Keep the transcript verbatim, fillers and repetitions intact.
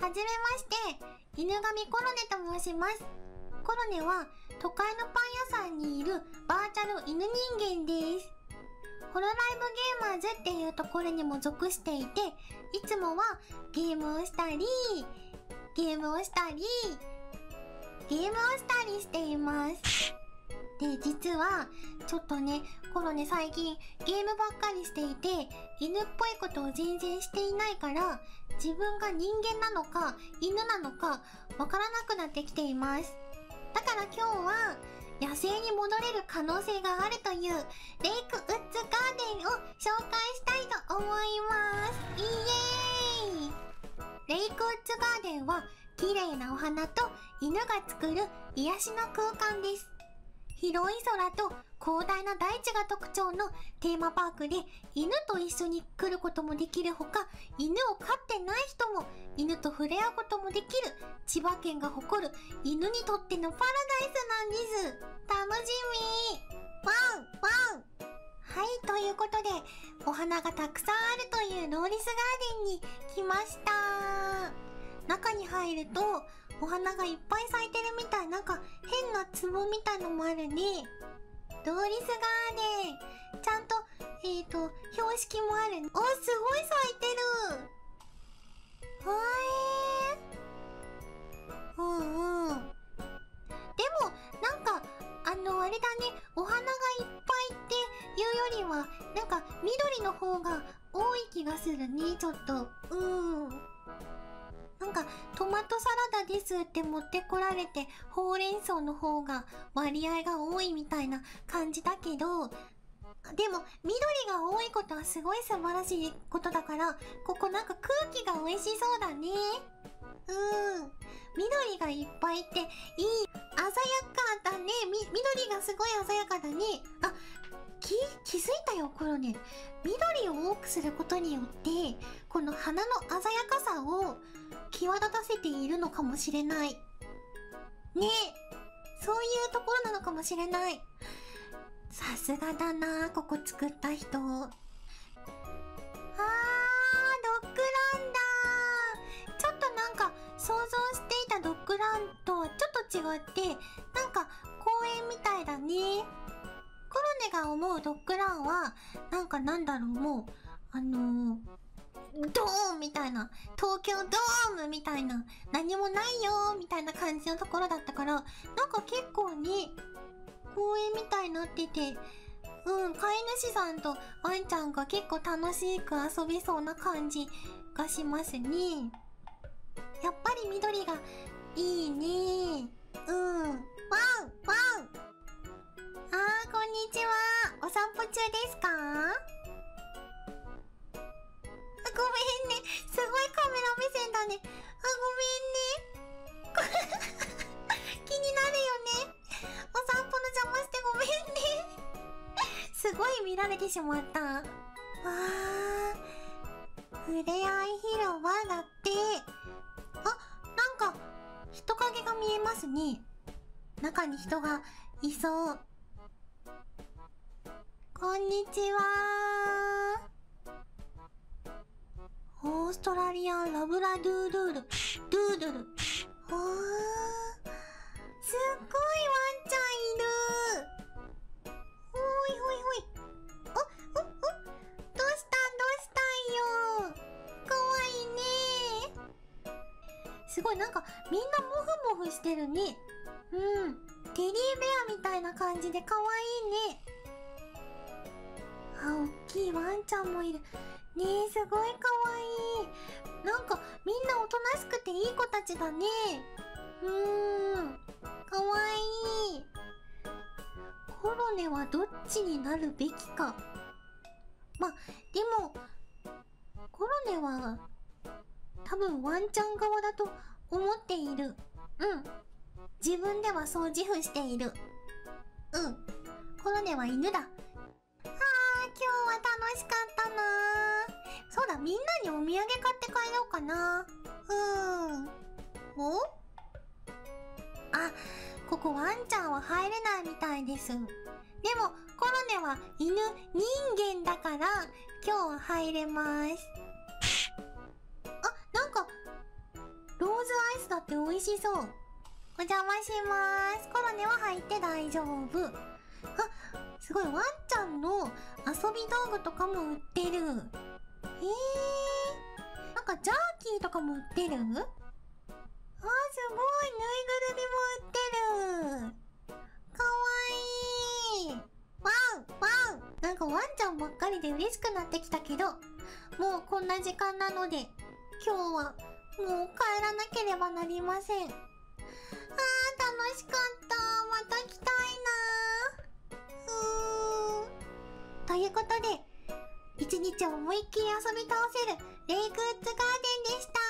はじめまして、犬神コロネと申します。コロネは都会のパン屋さんにいるバーチャル犬人間です。ホロライブゲーマーズっていうところにも属していて、いつもはゲームをしたり、ゲームをしたり、ゲームをしたりしています。で、実は、ちょっとね、コロネ最近ゲームばっかりしていて、犬っぽいことを全然していないから、自分が人間なのか、犬なのか、わからなくなってきています。だから今日は、野生に戻れる可能性があるという、レイクウッズガーデンを紹介したいと思います。イエーイ！レイクウッズガーデンは、綺麗なお花と犬が作る癒しの空間です。広い空と広大な大地が特徴のテーマパークで犬と一緒に来ることもできるほか、犬を飼ってない人も犬と触れ合うこともできる千葉県が誇る犬にとってのパラダイスなんです。楽しみ！ワンワン！はい、ということでお花がたくさんあるというローリスガーデンに来ました。中に入るとお花がいっぱい咲いてるみたい。なんか変な壺みたいのもあるね。ローリスガーデンちゃんとえっと標識もある。お、すごい咲いてる。はえーうんうん。でもなんかあのあれだね、お花がいっぱいっていうよりはなんか緑の方が多い気がするね。ちょっとうんなんかトマトサラダですって持ってこられて、ほうれん草の方が割合が多いみたいな感じだけど、でも緑が多いことはすごい素晴らしいことだから、ここなんか空気が美味しそうだね。うん。緑がいっぱいっていい。鮮やかだね。み、緑がすごい鮮やかだね。あ、き、気づいたよ、コロネ。緑を多くすることによって、この花の鮮やかさを際立たせているのかもしれない。ねえ。そういうところなのかもしれない。さすがだな、ここ作った人。あー、ドッグランだ。ちょっとなんか想像していたドッグランとはちょっと違って、なんか公園みたいだね。コロネが思うドッグランは、なんかなんだろう、もう、あのー、ドーンみたいな、東京ドームみたいな、何もないよみたいな感じのところだったから、なんか結構ね、公園みたいになってて、うん、飼い主さんとワンちゃんが結構楽しく遊べそうな感じがしますね。やっぱり緑がいいね。うん。ワンワンあー、こんにちは。お散歩中ですか？ごめんね。すごいカメラ目線だね。あ、ごめんね。気になるよね。お散歩の邪魔してごめんね。すごい見られてしまった。わー。ふれあい広場だって。あ、なんか、人影が見えますね。中に人がいそう。こんにちはー。オーストラリアンラブラドゥールール、ドゥードゥル。ほー。すっごいワンちゃんいる。ほいほいほい。お、お、お、どうしたんどうしたんよ。かわいいね。すごいなんかみんなモフモフしてるね。うん。テディベアみたいな感じでかわいいね。あ、おっきいワンちゃんもいる。ねえ、すごいかわいい。なんかみんなおとなしくていい子たちだね。うーん。かわいい。コロネはどっちになるべきか。ま、でも、コロネは多分ワンちゃん側だと思っている。うん。自分ではそう自負している。うん。コロネは犬だ。あー、今日は楽しかったなー。そうだ、みんなにお土産買って帰ろうかな。うーん。お？あ、ここワンちゃんは入れないみたいです。でも、コロネは犬人間だから、今日は入れます。あ、なんか、ロだって美味しそう。お邪魔します。コロネは入って大丈夫。あ、すごい、ワンちゃんの遊び道具とかも売ってる。へえ。なんかジャーキーとかも売ってる？あ、すごい、ぬいぐるみも売ってる。かわいい。ワンワン。なんかワンちゃんばっかりで嬉しくなってきたけど、もうこんな時間なので、今日はもう帰らなければなりません。あー、楽しかった。また来たいな。うーん。ということで、一日思いっきり遊び倒せるレイグッズガーデンでした。